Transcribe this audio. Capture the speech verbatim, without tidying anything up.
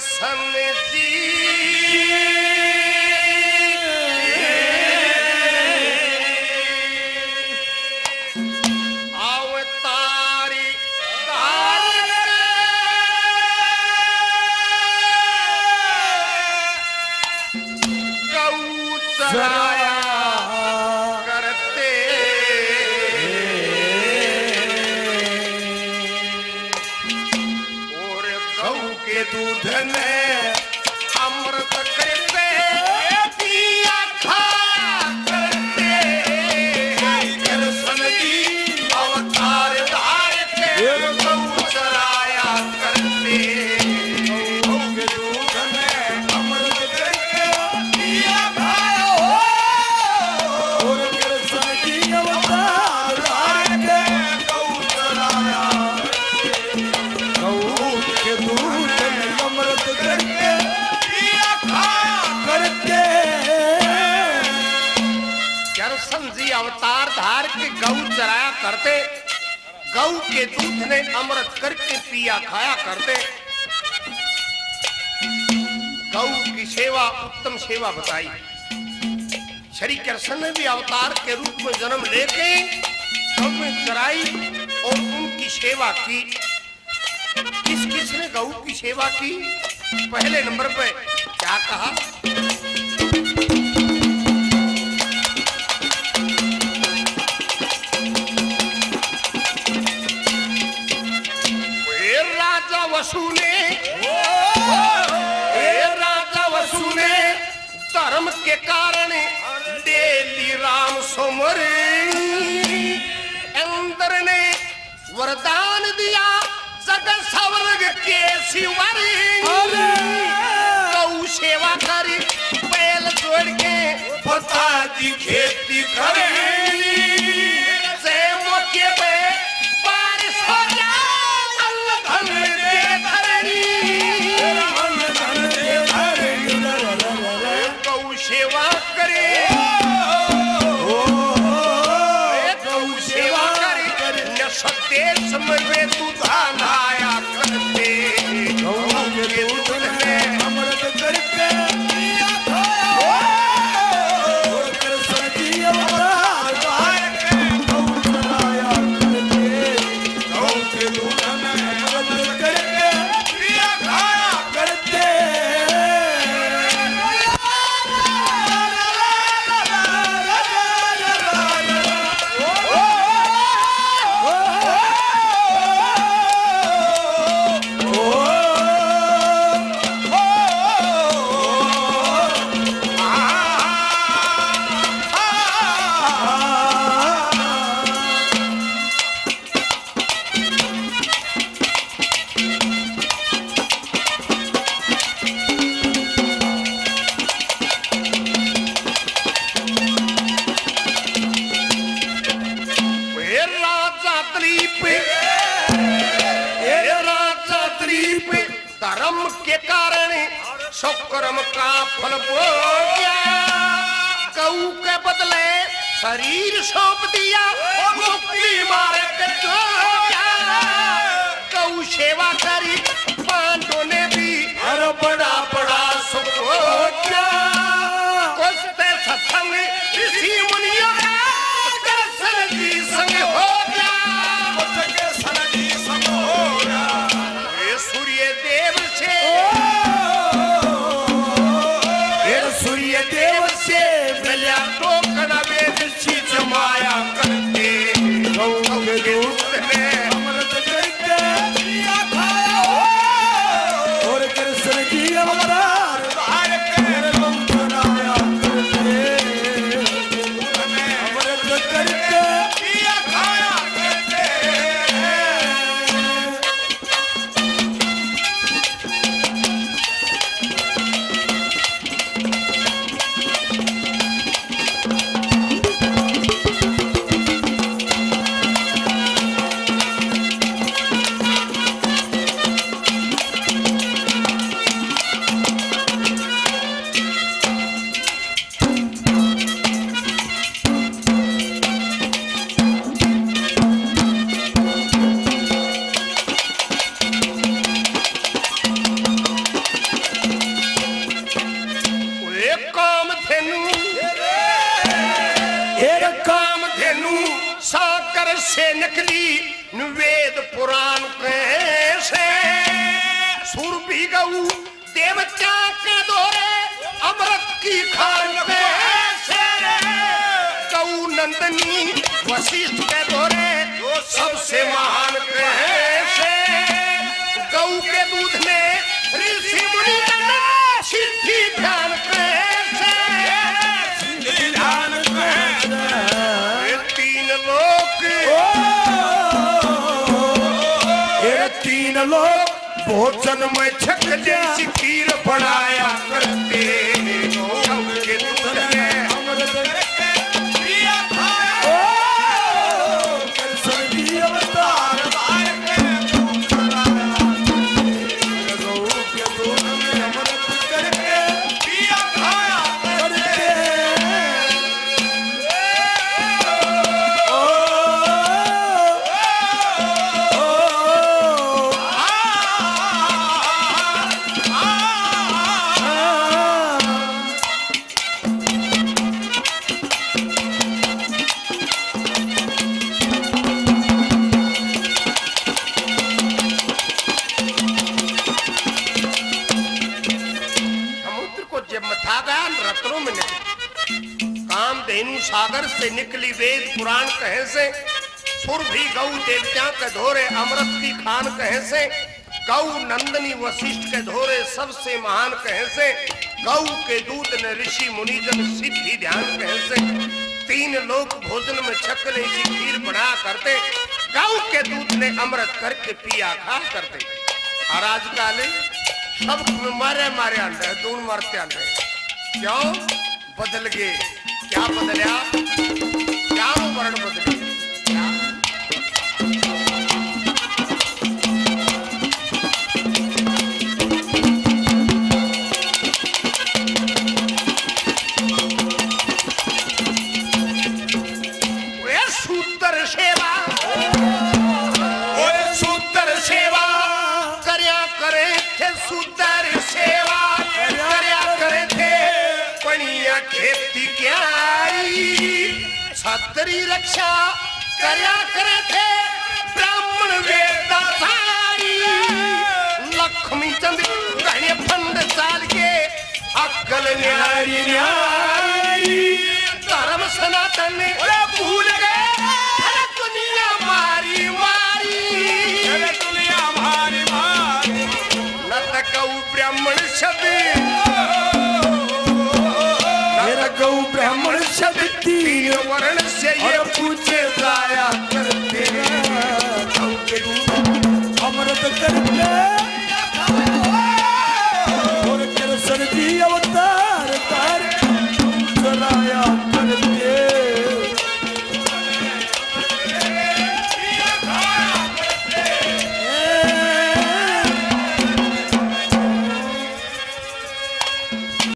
करसन जी अवतारी तार गौ चराया करते और गौ के दूध में अमृत करते पिया खा करते करसन जी अवतार धार के गौ चराया करते गौ के दूध में अमृत करके पिया खाया हो और कृष्ण जी अवतार धार के गौ चराया गौ के दूध में अमृत करके पिया खाया करते करसन जी अवतार धार के गौ चराया करते गौ के दूध ने अमृत करके पिया खाया करते। गौ की सेवा उत्तम सेवा बताई। श्री कृष्ण ने भी अवतार के रूप में जन्म लेके गौ में चराई और उनकी सेवा की। किस किस ने गौ की सेवा की? पहले नंबर पे क्या कहा? राजा वसु ने राजा वसु ने धर्म के कारण दे ली राम सोमर अंदर ने वरदान दिया जगत स्वर्ग के शिवर गौ सेवा करी बैल जोड़ के पता दी खेती करे से मौके पे बारिश हो जाए गौ सेवा करे गौ सेवा करे न सदेश में तू धानाया करते गौ के दूध में अमृत करके पिया खाया और कृष्ण जी अवतार धार के गौ चराया करते गौ के दूध में अमृत करके पिया खाया करते धर्म के कारण शुक्रम का फल भोग्या गौ के बदले शरीर सौंप दिया मुक्ति मार्ग गौ सेवा करी पांडवों ने भी हर बड़ा बड़ा सुख भोग्या कुछ सत्संग ऋषि मुनियों का कृष्ण जी संग हो गया कृष्ण जी संग हो गया सूर्य देव से सूर्य देव से मिला तो कड़वे जमाया करते गौ के दूध में अमृत करके पिया खाया और धेनु साकर से निकली वेद पुराण कैसे सुरभि गऊ देवता के दौरे अमृत की खान कैसे गऊ नंदनी वशिष्ठ के दौरे सबसे महान कैसे गऊ के दूध में ऋषि मुनि सिद्धि ध्यान कैसे ध्यान कैसे तीन लोक ये तीन लोग भोजन में छक जैसी खीर बनाया करते गऊ के दूध में अमृत पिया खाया कृष्ण जी अवतार गऊ के दूध में अमृत करके पिया खाया करके रत्नों में निकली कामधेनु सागर से निकली वेद पुराण कहे से सुरभि गौ देवता के धोरे अमृत की खान कहे से गौ नंदनी वशिष्ठ के धोरे सबसे महान कहे से गौ के दूध ने ऋषि मुनिजन सिद्धि ध्यान कहे से तीन लोग भोजन में छकने की खीर बना करते गौ के दूध ने अमृत करके पिया खा करते और आजकल सब मारे मारे अंडे दून मरते अंडे क्यों बदल गए क्या बदलिया क्या वर्ण बदले क्या वे सूत्र सेवा वे सूत्र सेवा करया करे थे सूत्र सेवा करया करे थे पनिया खेती क्यारी छतरी रक्षा करया करे थे ब्राह्मण वेदाधारी लक्ष्मी चंद कहने फंड चाल के अक्कल न्यारी न्यारी धर्म सनातन भूल गए दुनिया मारी मारी दुनिया मारी मारी न तकऊ ब्राह्मण शब्द गौ ब्राह्मण शब्द तीन वर्ण से ये पूछे